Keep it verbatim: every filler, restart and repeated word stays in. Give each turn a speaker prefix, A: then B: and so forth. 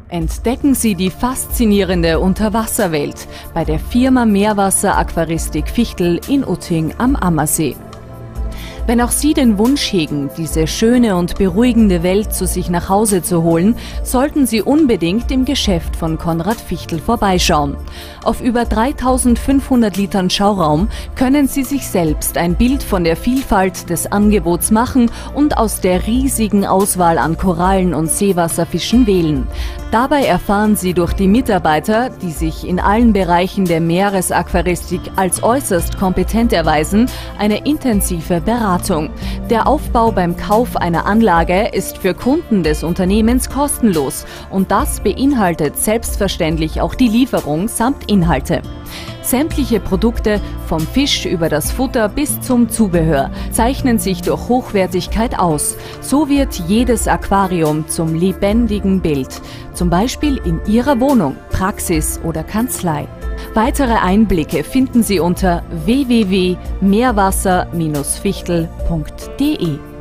A: Entdecken Sie die faszinierende Unterwasserwelt bei der Firma Meerwasser Aquaristik Fichtel in Utting am Ammersee. Wenn auch Sie den Wunsch hegen, diese schöne und beruhigende Welt zu sich nach Hause zu holen, sollten Sie unbedingt im Geschäft von Konrad Fichtel vorbeischauen. Auf über dreitausendfünfhundert Litern Schauraum können Sie sich selbst ein Bild von der Vielfalt des Angebots machen und aus der riesigen Auswahl an Korallen und Seewasserfischen wählen. Dabei erfahren Sie durch die Mitarbeiter, die sich in allen Bereichen der Meeresaquaristik als äußerst kompetent erweisen, eine intensive Beratung. Der Aufbau beim Kauf einer Anlage ist für Kunden des Unternehmens kostenlos und das beinhaltet selbstverständlich auch die Lieferung samt Inhalte. Sämtliche Produkte, vom Fisch über das Futter bis zum Zubehör, zeichnen sich durch Hochwertigkeit aus. So wird jedes Aquarium zum lebendigen Bild, zum Beispiel in Ihrer Wohnung, Praxis oder Kanzlei. Weitere Einblicke finden Sie unter w w w punkt meerwasser Bindestrich fichtel punkt de.